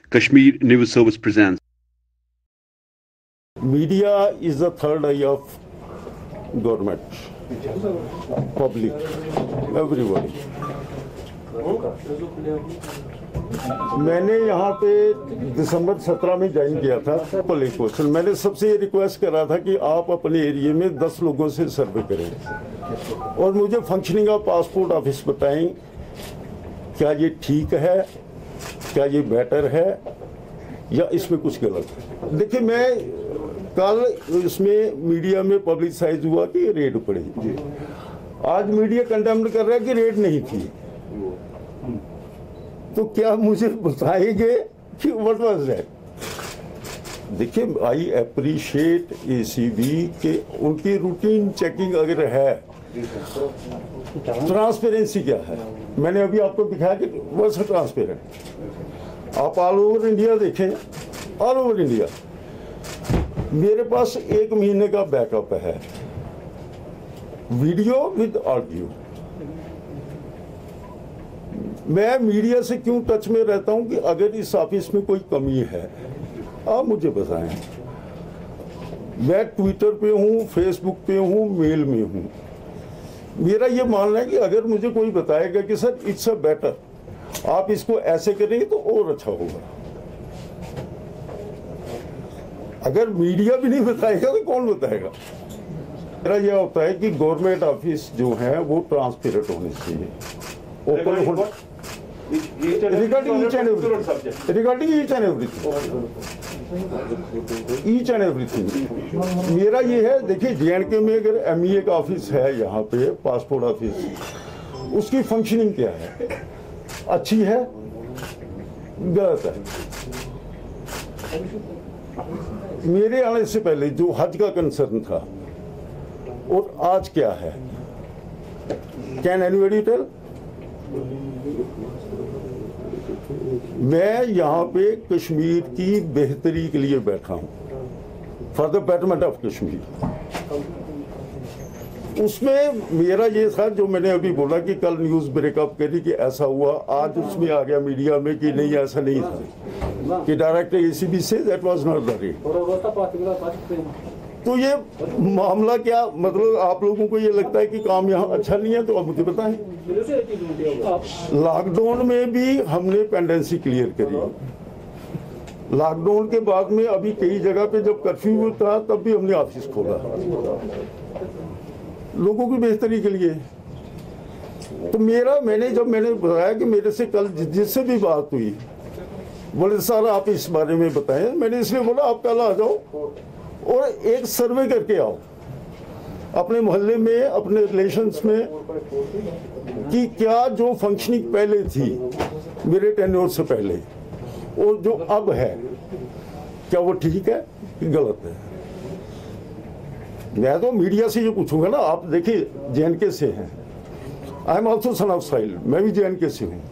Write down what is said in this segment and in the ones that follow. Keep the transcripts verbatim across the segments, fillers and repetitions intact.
Kashmir News Service presents. Media is the third eye of government, public, everybody. मैंने यहाँ पे दिसंबर सत्रह में ज्वाइन किया था पुलिस क्वेश्चन। मैंने सबसे ये रिक्वेस्ट करा था कि आप अपने एरिया में दस लोगों से सर्वे करें और मुझे फंक्शनिंग ऑफ पासपोर्ट ऑफिस बताएं, क्या ये ठीक है, क्या ये बेटर है या इसमें कुछ गलत है। देखिए, मैं कल इसमें मीडिया में पब्लिसाइज हुआ कि रेड पड़ी, आज मीडिया कंडेम कर रहा है कि रेड नहीं थी। तो क्या मुझे बताएंगे कि व्हाट वाज दैट? देखिए, आई अप्रिशिएट एसीबी के उनकी रूटीन चेकिंग अगर है, ट्रांसपेरेंसी क्या है, मैंने अभी आपको दिखाया कि वॉज ट्रांसपेरेंट। आप ऑल ओवर इंडिया देखें, ऑल ओवर इंडिया मेरे पास एक महीने का बैकअप है, वीडियो विद ऑडियो। मैं मीडिया से क्यों टच में रहता हूं कि अगर इस ऑफिस में कोई कमी है आप मुझे बताएं। मैं ट्विटर पे हूं, फेसबुक पे हूं, मेल में हूं। मेरा ये मानना है कि अगर मुझे कोई बताएगा कि सर इट्स अ बेटर, आप इसको ऐसे करेंगे तो और अच्छा होगा। अगर मीडिया भी नहीं बताएगा तो कौन बताएगा? मेरा यह होता है कि गवर्नमेंट ऑफिस जो है वो ट्रांसपेरेंट होने चाहिए, ओपन होना, regarding each and everything, regarding each and everything, each and everything. मेरा ये है, देखिए जे एंड के में अगर एम ई ए का ऑफिस है यहाँ पे, पासपोर्ट ऑफिस, उसकी फंक्शनिंग क्या है, अच्छी है, गलत है? मेरे आने से पहले जो हज का कंसर्न था और आज क्या है, कैन एनीबॉडी टेल? मैं यहाँ पे कश्मीर की बेहतरी के लिए बैठा हूँ, for the betterment of Kashmir. उसमें मेरा ये था जो मैंने अभी बोला कि कल न्यूज़ ब्रेकअप करी कि ऐसा हुआ, आज उसमें आ गया मीडिया में कि नहीं ऐसा नहीं था, कि डायरेक्टर एसीबी से that was not the rate. तो ये मामला क्या, मतलब आप लोगों को ये लगता है कि काम यहाँ अच्छा नहीं है, तो आप मुझे बताएं। लॉकडाउन में भी हमने पेंडेंसी क्लियर करी, लॉकडाउन के बाद में अभी कई जगह पे जब कर्फ्यू था तब भी हमने ऑफिस खोला लोगों की बेहतरी के लिए। तो मेरा मैंने जब मैंने बताया कि मेरे से कल जिससे भी बात हुई, बोले सर आप इस बारे में बताएं, मैंने इसलिए बोला आप कल आ जाओ और एक सर्वे करके आओ अपने मोहल्ले में, अपने रिलेशंस में, कि क्या जो फंक्शनिंग पहले थी मेरे टेन्योर से पहले और जो अब है, क्या वो ठीक है कि गलत है। मैं तो मीडिया से ये पूछूंगा ना। आप देखिए जे एंड के से हैं, I am also son of soil, मैं भी जे एंड के से हूँ।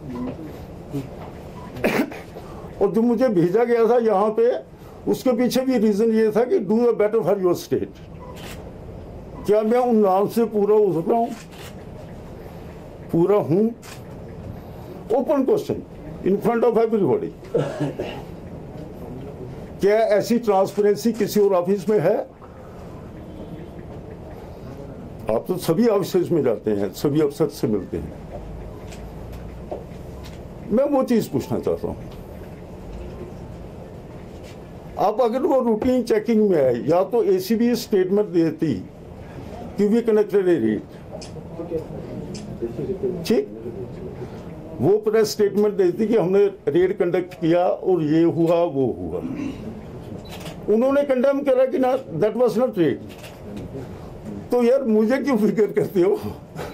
और जो मुझे भेजा गया था यहाँ पे, उसके पीछे भी रीजन ये था कि do the better for your state. क्या मैं उन नाम से पूरा उतर रहा हूं, पूरा हूं? Open question in front of everybody. क्या ऐसी ट्रांसपेरेंसी किसी और ऑफिस में है? आप तो सभी ऑफिस में जाते हैं, सभी अफसर से मिलते हैं। मैं वो चीज पूछना चाहता हूं। आप अगर वो रूटीन चेकिंग में है, या तो एसीबी स्टेटमेंट देती कि वी कनेक्टेड ए रेड, ठीक, वो प्रेस स्टेटमेंट देती कि हमने रेड कंडक्ट किया और ये हुआ वो हुआ। उन्होंने कंडेम करा कि ना दैट वाज नॉट रेड। तो यार मुझे क्यों फिक्र करते हो?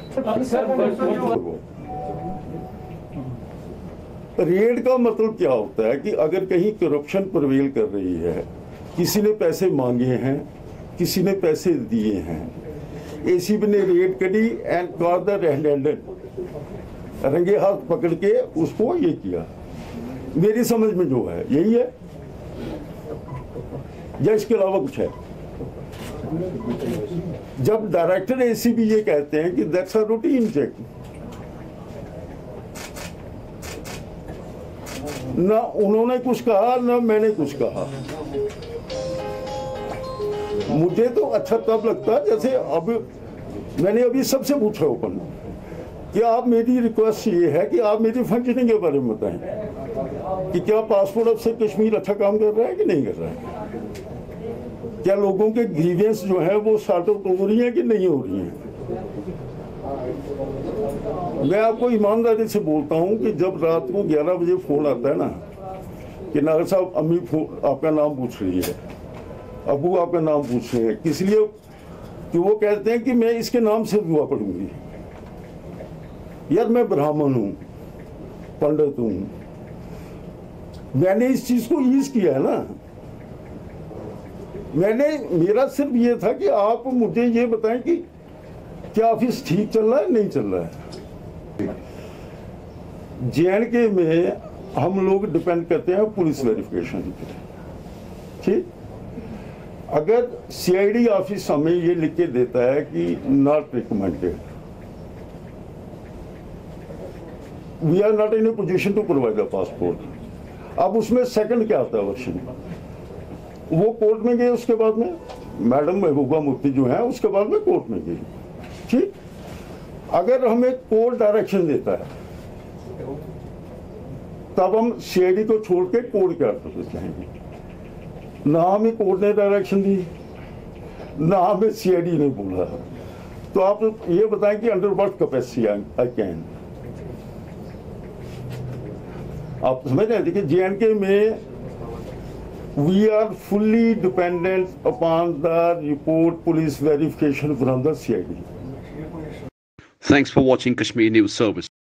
रेड का मतलब क्या होता है कि अगर कहीं करप्शन प्रवेल कर रही है, किसी ने पैसे मांगे हैं, किसी ने पैसे दिए हैं, एसीबी ने रेड करी एंड कॉट द रेड, रंगे हाथ पकड़ के उसको ये किया। मेरी समझ में जो है यही है, या इसके अलावा कुछ है? जब डायरेक्टर एसीबी ये कहते हैं कि दैट्स अ रूटीन चेक, ना उन्होंने कुछ कहा ना मैंने कुछ कहा। मुझे तो अच्छा तब लगता जैसे अब मैंने अभी सबसे पूछा ओपन कि आप, मेरी रिक्वेस्ट ये है कि आप मेरी फंक्शनिंग के बारे में बताएं कि क्या पासपोर्ट अफसर कश्मीर अच्छा काम कर रहा है कि नहीं कर रहा है, क्या लोगों के ग्रीवेंस जो है वो सॉर्ट आउट हो रही हैं कि नहीं हो रही हैं। मैं आपको ईमानदारी से बोलता हूं कि जब रात को ग्यारह बजे फोन आता है ना कि नागर साहब अम्मी आपका नाम पूछ रही है, अबू आपका नाम पूछ रहे हैं, किस लिए कि वो कहते हैं कि मैं इसके नाम से दुआ पढ़ूंगी। यार मैं ब्राह्मण हूं, पंडित हूं, मैंने इस चीज को ईज किया है ना। मैंने मेरा सिर्फ ये था कि आप मुझे ये बताएं कि क्या ऑफिस ठीक चल रहा है नहीं चल रहा है। जे एंड के में हम लोग डिपेंड करते हैं पुलिस वेरिफिकेशन पे, ठीक। अगर सीआईडी ऑफिस हमें ये लिख के देता है कि not recommended, we are not in a position to provide a passport. अब उसमें सेकंड क्या आता है वर्षन, वो कोर्ट में गए, उसके बाद में मैडम महबूबा मुफ्ती जो है उसके बाद में कोर्ट में गई, ठीक। अगर हमें कोर्ट डायरेक्शन देता है तब हम सीआईडी को छोड़ के कोर्ट के ऑर्डर पे जाएंगे। ना हमें कोर्ट ने डायरेक्शन दी, ना हमें सीआईडी ने बोला। तो आप ये बताएं कि under what capacity I can, आप समझ रहे हैं। देखिए जे एंड के में we are fully dependent upon the report police verification from the C I D. Thanks for watching Kashmir News Service.